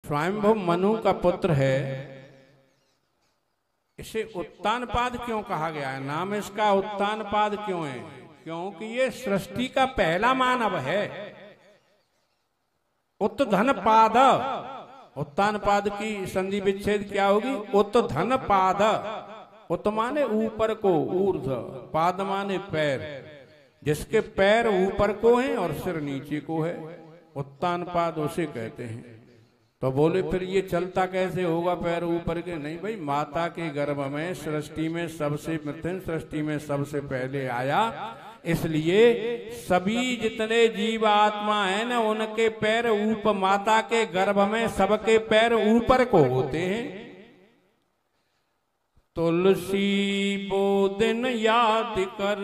स्वयंभू मनु का पुत्र है, इसे उत्तानपाद क्यों कहा गया है? नाम इसका उत्तानपाद क्यों है? क्योंकि ये सृष्टि का पहला मानव है। उत्तधन पाद, उत्तान पाद की संधि विच्छेद क्या होगी? उत्तधन पाद। उत माने ऊपर को, ऊर्ध, पाद माने पैर, जिसके पैर ऊपर को हैं और सिर नीचे को है, उत्तान पाद उसे कहते हैं। तो बोले फिर ये चलता कैसे होगा पैर ऊपर के? नहीं भाई, माता के गर्भ में सृष्टि में सबसे प्रथम, सृष्टि में सबसे पहले आया, इसलिए सभी जितने जीव आत्मा है ना, उनके पैर ऊपर, माता के गर्भ में सबके पैर ऊपर को होते हैं। तुलसी बोदिन याद कर,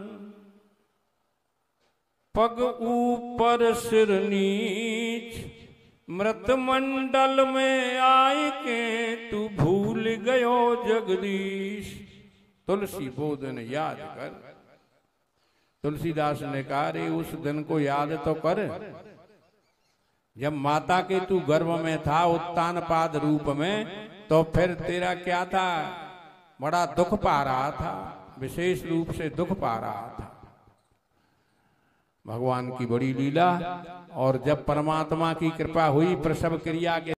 पग ऊपर सिर नीच, मृत मंडल में आए के तू भूल गयो जगदीश। तुलसी बोदिन याद कर। तुलसीदास ने कहा, रे उस दिन को याद तो कर जब माता के तू गर्भ में था उत्तानपाद रूप में, तो फिर तेरा क्या था? बड़ा दुख पा रहा था, विशेष रूप से दुख पा रहा था। भगवान की बड़ी लीला। और जब परमात्मा की कृपा हुई प्रसव क्रिया के